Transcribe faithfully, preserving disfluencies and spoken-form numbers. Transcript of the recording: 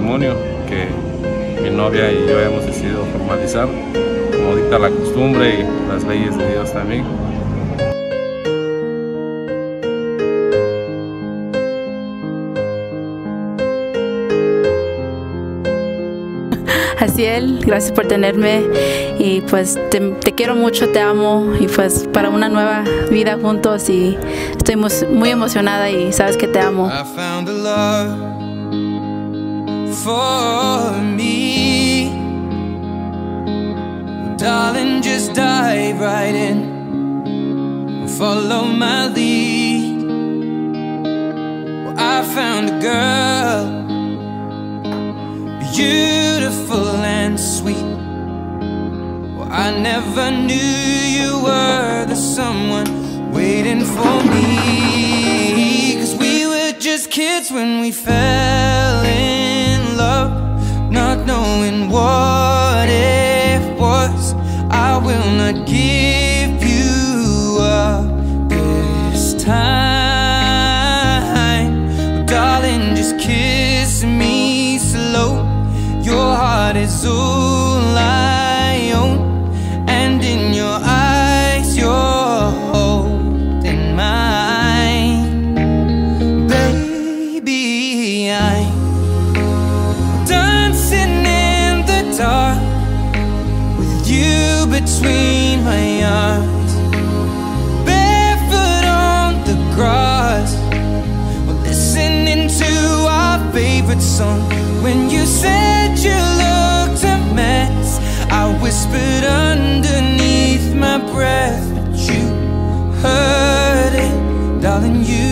matrimonio que mi novia y yo hemos decidido formalizar, como dicta la costumbre y las leyes de Dios también. Jasziel, gracias por tenerme y pues te, te quiero mucho, te amo y pues para una nueva vida juntos y estoy muy, muy emocionada y sabes que te amo. I found a love for me. Darling, just dive right in, follow my lead. Well, I found a girl, beautiful and sweet. Well, I never knew you were the someone waiting for me. Cause we were just kids when we fell in love, not knowing what it was. I will not give you up this time. Darling, just kiss me slow. Your heart is all I own, and in your eyes you're holding mine. Baby, I'm dancing in the dark with you between my arms, barefoot on the grass, we're listening to our favorite song. When you said you looked a mess, I whispered underneath my breath, but you heard it, darling, you